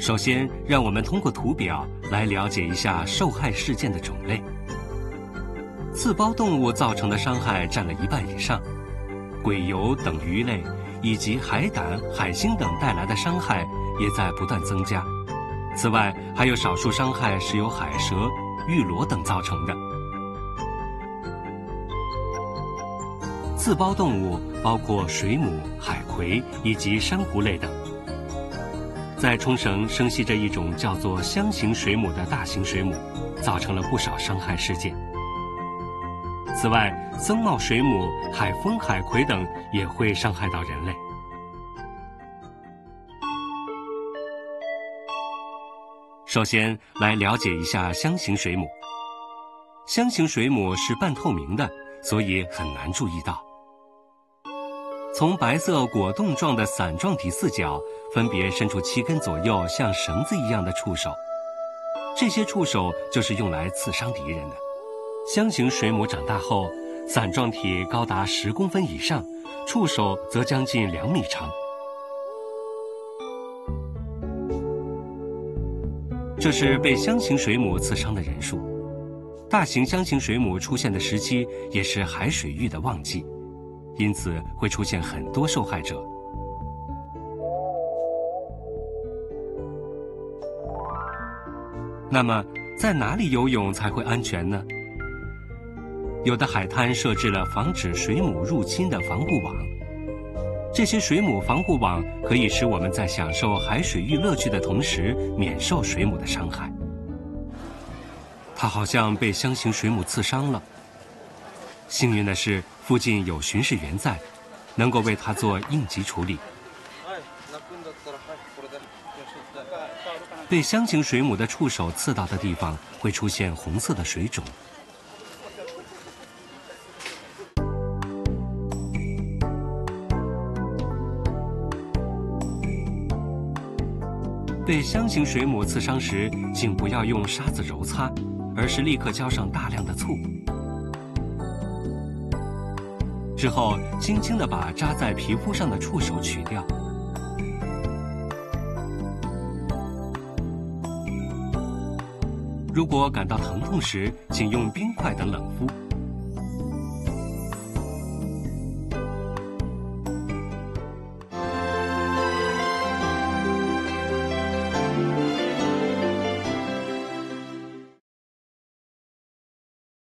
首先，让我们通过图表来了解一下受害事件的种类。刺胞动物造成的伤害占了1半以上，洄游等鱼类以及海胆、海星等带来的伤害也在不断增加。此外，还有少数伤害是由海蛇、玉螺等造成的。刺胞动物包括水母、海葵以及珊瑚类等。在冲绳生息着一种叫做箱形水母的大型水母，造成了不少伤害事件。此外，僧帽水母、海蜂、海葵等也会伤害到人类。首先来了解一下箱形水母。箱形水母是半透明的，所以很难注意到。从白色果冻状的伞状体四角分别伸出7根左右像绳子一样的触手，这些触手就是用来刺伤敌人的。箱形水母长大后，伞状体高达10公分以上，触手则将近2米长。这是被箱形水母刺伤的人数。大型箱形水母出现的时期也是海水浴的旺季，因此会出现很多受害者。那么，在哪里游泳才会安全呢？有的海滩设置了防止水母入侵的防护网，这些水母防护网可以使我们在享受海水浴乐趣的同时，免受水母的伤害。它好像被箱形水母刺伤了。幸运的是，附近有巡视员在，能够为它做应急处理。被箱形水母的触手刺到的地方会出现红色的水肿。被箱形水母刺伤时，请不要用沙子揉擦，而是立刻浇上大量的醋。之后，轻轻地把扎在皮肤上的触手取掉。如果感到疼痛时，请用冰块等冷敷。